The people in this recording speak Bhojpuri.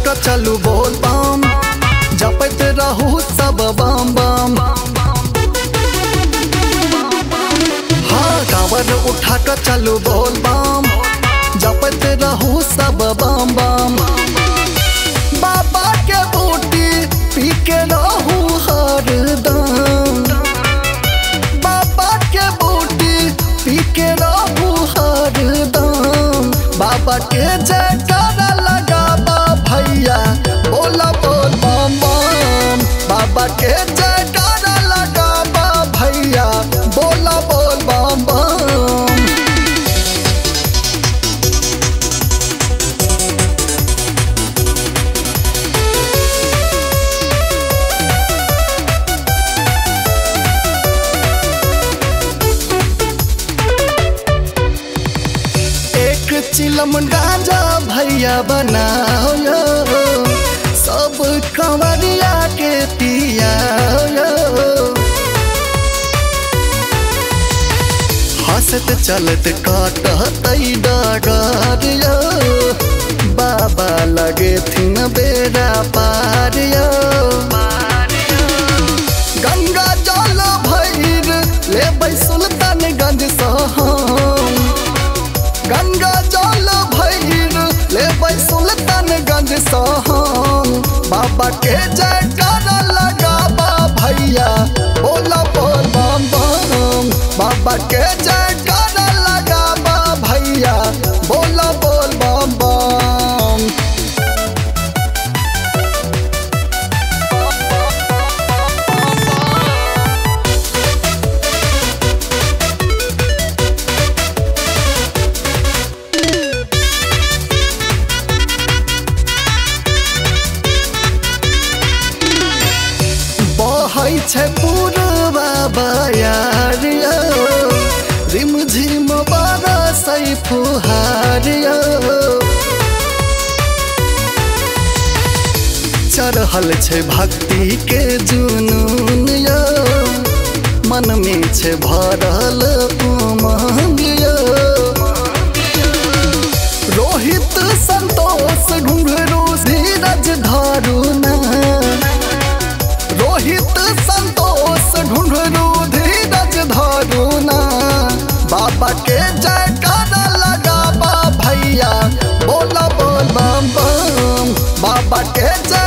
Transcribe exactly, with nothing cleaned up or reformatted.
के चलू बोल बम, जपत रहू सब बम बम। हाँ कांवर उठा के चलू बोल बम, जपत रहू सब बम बम। बाबा के बूटी पी के रहू हरदम, बाबा के बूटी पी के रहू हरदम। बाबा के जयकारा लगाबा भैया, बोला बोल बम बम। बाबा के जयकारा लगाबा भैया, बोला बोल बम बम। चिलम गांजा भैया बनाओ यो, सब कंवरिया के पियाओ यो। हंसत चलत काटत डगर यो, बाबा लगे थिन बेरा पार यो। गंगा जल भैर ले सुल्तानगंज सहम, गंगा जल भैर ले सुल्तानगंज सहम। बाबा के जयकारा लगाबा भैया, बोला बोल बम बम। बाबा के जयकारा लगाबा भैया, बोला बोल बम बम। छै पूर्वा बयार यो, रिम झिम बरसै फुहार यो। चढ़ल छै भक्ति के जुनून यो, मन में छै भरल उमंग यो। रोहित संतोष घुंघरू धीरज धरू ना, रोहित संतोष घुंघरू धीरज धरू ना। बाबा के जयकारा लगाबा भैया, बोला बोल बम बम। बाबा के